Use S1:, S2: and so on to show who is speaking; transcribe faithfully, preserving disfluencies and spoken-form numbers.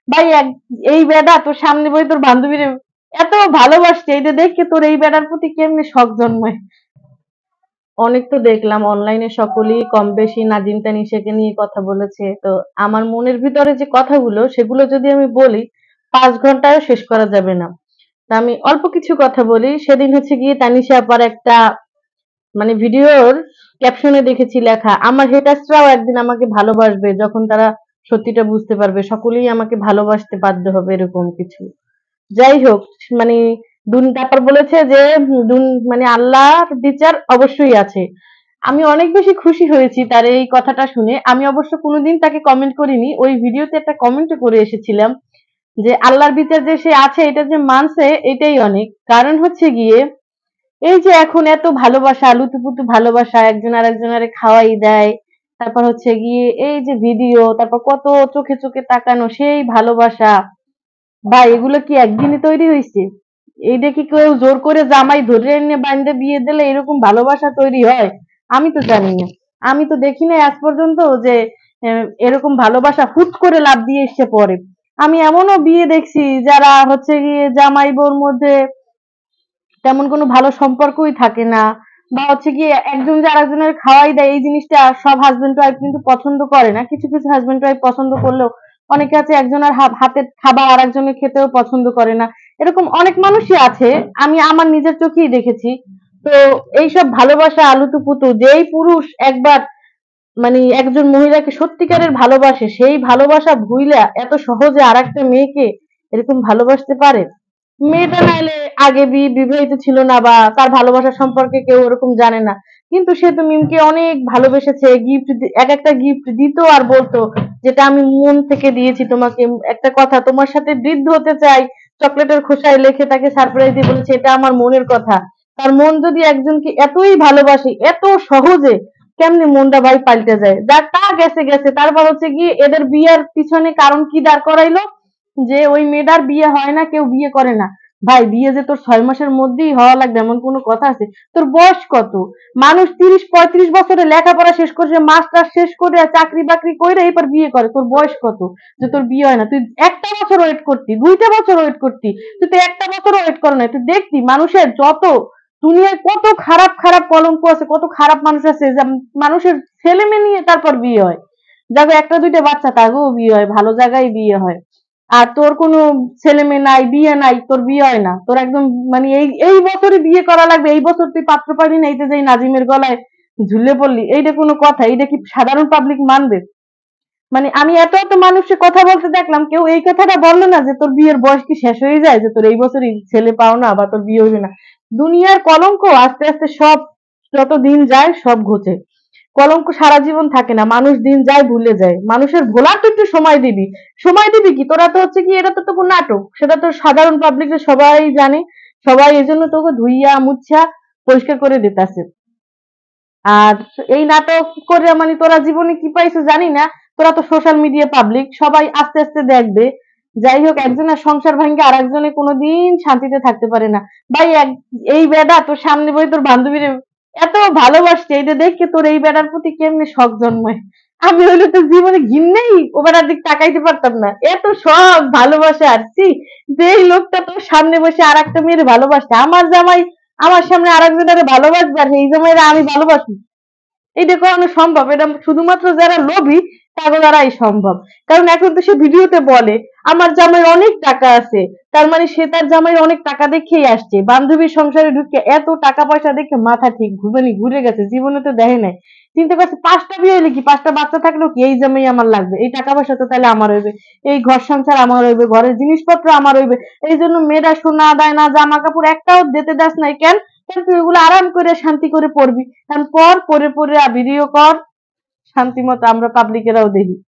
S1: ভাই এই বেডা তোর সামনে বই তোর বান্ধবীর এত ভালোবাসছে, এটা দেখে তোর এই বেডার প্রতি কেমনে শখ জন্মায়। অনেক তো দেখলাম অনলাইনে সকলেই কম বেশি নাজিম তানিশাকে নিয়ে কথা বলেছে। তো আমার মনের ভিতরে যে কথাগুলো সেগুলো যদি আমি বলি পাঁচ ঘন্টায় শেষ করা যাবে না। তা আমি অল্প কিছু কথা বলি। সেদিন হচ্ছে গিয়ে তানিশা আপার একটা মানে ভিডিওর ক্যাপশনে দেখেছি লেখা, আমার হেটার্সরাও একদিন আমাকে ভালোবাসবে যখন তারা সত্যিটা বুঝতে পারবে, সকলেই আমাকে ভালোবাসতে বাধ্য হবে, এরকম কিছু। যাই হোক, মানে দুন তারপর বলেছে যে দুন মানে আল্লাহর বিচার অবশ্যই আছে। আমি অনেক বেশি খুশি হয়েছি তার এই কথাটা শুনে। আমি অবশ্য কোনোদিন তাকে কমেন্ট করিনি, ওই ভিডিওতে একটা কমেন্ট করে এসেছিলাম যে আল্লাহর বিচার যে সে আছে এটা যে মানছে এটাই অনেক। কারণ হচ্ছে গিয়ে এই যে এখন এত ভালোবাসা, লুতুপুতু ভালোবাসা, একজন আরেকজনের খাওয়াই দেয়, তারপর হচ্ছে গিয়ে এই যে ভিডিও, তারপর কত চোখে চোখে তাকানো সেই ভালোবাসা, ভাই এগুলো কি একদিনে তৈরি হয়েছে? এইটা কি কেউ জোর করে জামাই ধরে এনে বান্ধে বিয়ে দিলে এরকম ভালোবাসা তৈরি হয়? আমি তো জানি না। আমি তো দেখি না আজ পর্যন্ত যে আহ, এরকম ভালোবাসা হুট করে লাফ দিয়ে এসে পড়ে। আমি এমনও বিয়ে দেখছি যারা হচ্ছে গিয়ে জামাই বউর মধ্যে তেমন কোনো ভালো সম্পর্কই থাকে না, বা হচ্ছে গিয়ে একজন যে আরেকজনের খাওয়াই দেয়, এই জিনিসটা সব হাজবেন্ড ওয়াইফ কিন্তু পছন্দ করে না। কিছু কিছু হাজবেন্ড ওয়াইফ পছন্দ করলেও অনেকে আছে একজনের হাতের খাবার আরেকজনের খেতেও পছন্দ করে না। এরকম অনেক মানুষই আছে, আমি আমার নিজের চোখেই দেখেছি। তো এইসব ভালোবাসা আলুতু পুতু, যেই পুরুষ একবার মানে একজন মহিলাকে সত্যিকারের ভালোবাসে সেই ভালোবাসা ভুইলা এত সহজে আর একটা মেয়েকে এরকম ভালোবাসতে পারে? মেয়েটা নাইলে আগে বি- বিবাহিত ছিল না, বা তার ভালোবাসা সম্পর্কে কেউ ওরকম জানে না, কিন্তু সে তো মিমকে অনেক ভালোবেসেছে, গিফট এক একটা গিফট দিত আর বলতো যেটা আমি মন থেকে দিয়েছি তোমাকে, একটা কথা তোমার সাথে বৃদ্ধ হতে চাই চকলেটের খোসায় লিখে তাকে সারপ্রাইজ দিয়ে বলেছে এটা আমার মনের কথা। তার মন যদি একজনকে এতই ভালোবাসে এত সহজে, কেমনে মনটা ভাই পাল্টে যায়? যার তা গেছে গেছে, তারপর হচ্ছে কি এদের বিয়ের পিছনে কারণ কি দাঁড় করাইলো যে ওই মেয়েটার বিয়ে হয় না, কেউ বিয়ে করে না। ভাই বিয়ে যে তোর ছয় মাসের মধ্যেই হওয়া লাগবে এমন কোনো কথা আছে? তোর বয়স কত? মানুষ তিরিশ পঁয়ত্রিশ বছরে লেখাপড়া শেষ করছে, মাস্টার শেষ করে চাকরি বাকরি করে এরপর বিয়ে করে। তোর বয়স কত যে তোর বিয়ে হয় না? তুই একটা বছর ওয়েট করতি, দুইটা বছর ওয়েট করতি, তুই তো একটা বছর ওয়েট করো না। তুই দেখতি মানুষের যত দুনিয়ায় কত খারাপ খারাপ কলঙ্ক আছে, কত খারাপ মানুষ আছে যে মানুষের ছেলে মেয়ে নিয়ে তারপর বিয়ে হয়, যাদের একটা দুইটা বাচ্চা তাকেও বিয়ে হয়, ভালো জায়গায় বিয়ে হয়। আর তোর কোনো ছেলে মেয়ে নাই, বিয়ে নাই, তোর বিয়ে হয় না, তোর একদম মানে এই এই বছরই বিয়ে করা লাগবে, এই বছর তুই পাত্র পাবি না, এইটা যে নাজিমের গলায় ঝুলে পড়লি, এইটা কোনো কথা? এইটা কি সাধারণ পাবলিক মানবে? মানে আমি এত এত মানুষের কথা বলতে দেখলাম, কেউ এই কথাটা বললো না যে তোর বিয়ের বয়স কি শেষ হয়ে যায়, যে তোর এই বছরই ছেলে পাও না বা তোর বিয়ে হইবে না? দুনিয়ার কলঙ্ক আস্তে আস্তে সব, যত দিন যায় সব ঘুচে। কলঙ্ক সারা জীবন থাকে না, মানুষ দিন যায় ভুলে যায়। মানুষের ভোলার তো একটু সময় দিবি। সময় দিবি কি তোরা? তো হচ্ছে কি এটা তো তোকে নাটক, সেটা তো সাধারণ পাবলিক সবাই জানে, সবাই এই জন্য তোকে ধুইয়া মুছা পরিষ্কার করে দিতেছে। আর এই নাটক করে মানে তোরা জীবনে কি পাইছো জানি না, তোরা তো সোশ্যাল মিডিয়া পাবলিক, সবাই আস্তে আস্তে দেখবে। যাই হোক, একজনের সংসার ভাঙ্গে আর একজনে কোনোদিন শান্তিতে থাকতে পারে না। ভাই এক- এই বেডা তোর সামনে বই তোর বান্ধবীর এত ভালোবাসছে, এটা দেখে তোর এই বেডার প্রতি কেমনে শখ জন্মায়? আমি হইলে তো জীবনে ঘিন্নেই ও বেড়ার দিক তাকাইতে পারতাম না, এত শখ ভালোবাসা আসছি যে এই লোকটা তোর সামনে বসে আর একটা মেয়ের ভালোবাসছে। আমার জামাই আমার সামনে আর একজনের ভালোবাসবে আর এই জামাইরা আমি ভালোবাসি? এটা কখনো সম্ভব? এটা শুধুমাত্র যারা লোভী তাদের দ্বারাই সম্ভব। কারণ এখন তো সে ভিডিওতে বলে আমার জামাইয়ের অনেক টাকা আছে, তার মানে সে তার জামাইয়ের অনেক টাকা দেখেই আসছে। বান্ধবীর সংসারে ঢুকে এত টাকা পয়সা দেখে মাথা ঠিক ঘুরে ঘুরে গেছে, জীবনে তো দেখে নাই। চিন্তা করছে পাঁচটা বিয়ে হইলে কি, পাঁচটা বাচ্চা থাকলেও কি এই জামাই আমার লাগবে, এই টাকা পয়সা তো তাহলে আমার হইবে, এই ঘর সংসার আমার হইবে, ঘরের জিনিসপত্র আমার হইবে। এই জন্য মেয়েরা সোনা দায়না জামা কাপড় একটাও দিতে দাস নাই কেন? কেন তুই ওগুলো আরাম করে শান্তি করে পড়বি, কারণ পর পরে পরে ভিডিও কর, শান্তি মতো আমরা পাবলিকেরাও দেখি।